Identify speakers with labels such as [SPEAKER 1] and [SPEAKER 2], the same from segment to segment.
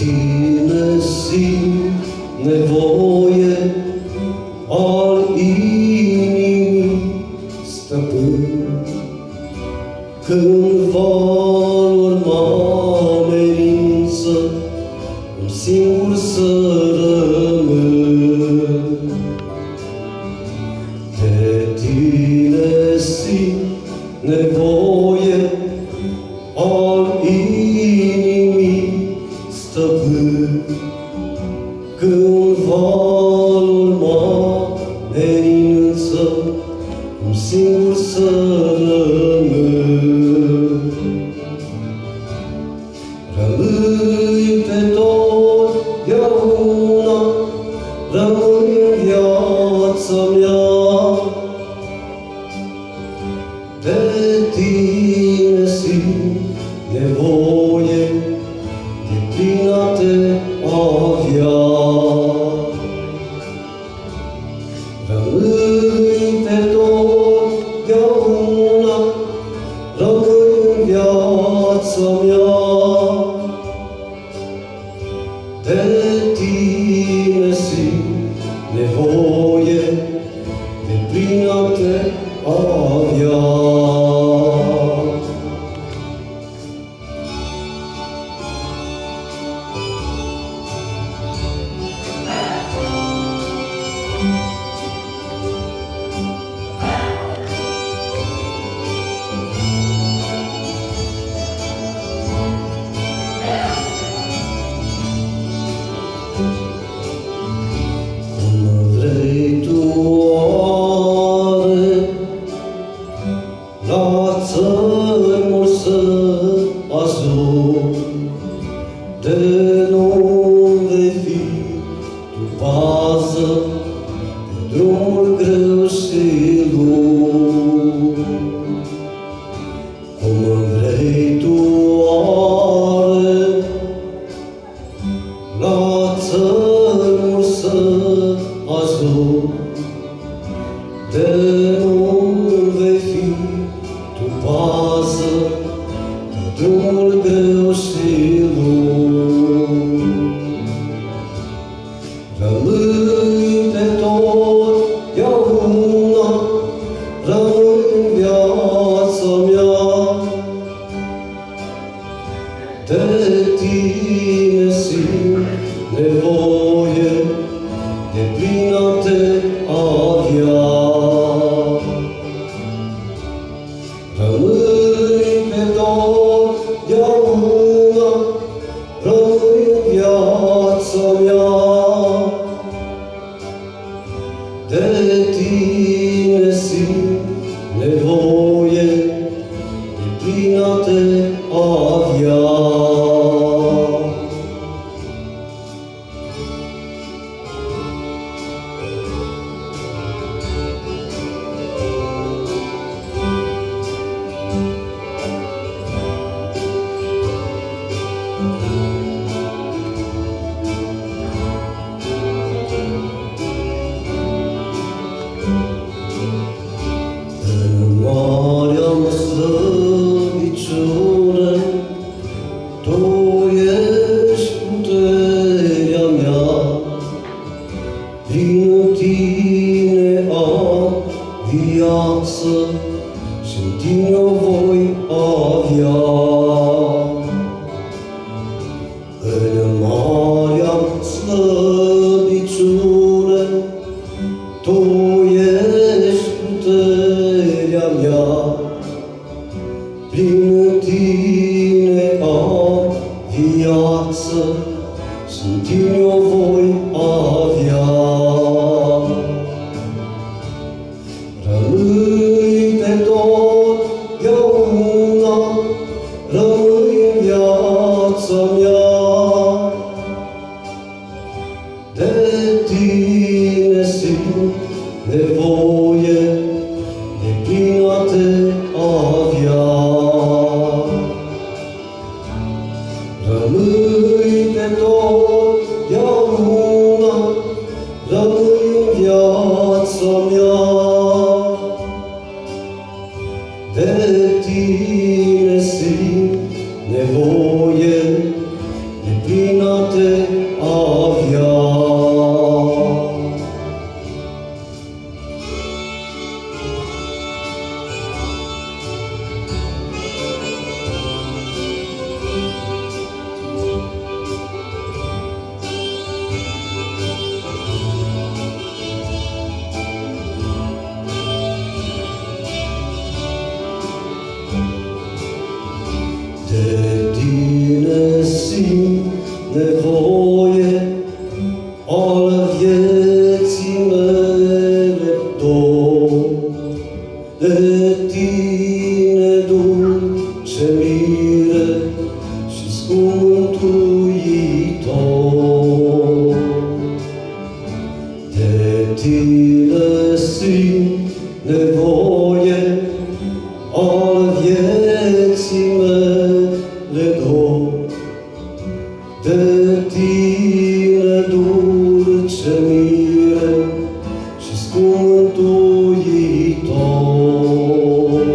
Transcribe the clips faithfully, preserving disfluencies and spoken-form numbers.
[SPEAKER 1] tine simt nevoie al inimii, stăpân. Când valuri mă amenință, un singur să rămân. De tine simt nevoie al inimii, stăpân. Când valuri mă amenință, un singur să rămân. Rămâi pe totdeauna, rămâi în viața mea. De tine simt nevoie, deplină a te avea. Rămâi pe totdeauna, rămâi în viața mea. De tine simt nevoie, deplină a te avea. Țărmul să ajung, de nu vei fi tu pază pe drumul greu și lung. Cum vrei tu oare la țărmul să ajung, de nu vei fi tu pază pe drumul greu și lung. Rămâi pe totdeauna, rămâi în viața mea. De tine simt nevoie, deplină a te avea. Rămâi pe totdeauna, rămâi în viața mea. De tine simt nevoie, deplină a te avea. Marea-mi slăbiciune, Tu ești puterea mea. Prin tine am viață și în tine o voi avea. În marea-mi slăbiciune, Tu ești puterea mea. Prin tine am viață și în tine o voi avea. Rămâi pe totdeauna, rămâi în viața mea. De tine simt nevoie, deplină a te avea. Rămâi pe totdeauna, rămâi în viața mea. De tine simt nevoie, deplină plin a te avea. De tine simt nevoie, al vieții mele dor. De tine dulce mire și scump Mântuitor. De tine simt nevoie, al vieții mele dor. De tine dulce mire și scump Mântuitor.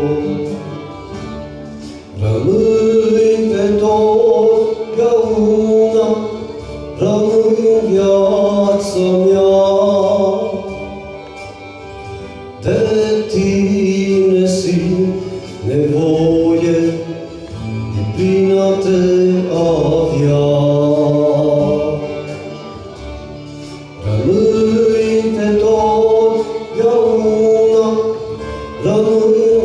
[SPEAKER 1] Rămâi pe totdeauna, rămâi în viața mea. De tine simt nevoie, de plin a te avea. Rămâi pe totdeauna, rămâi în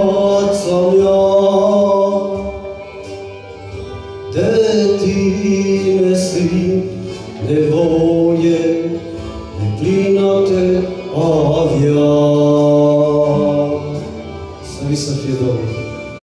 [SPEAKER 1] viața mea. De tine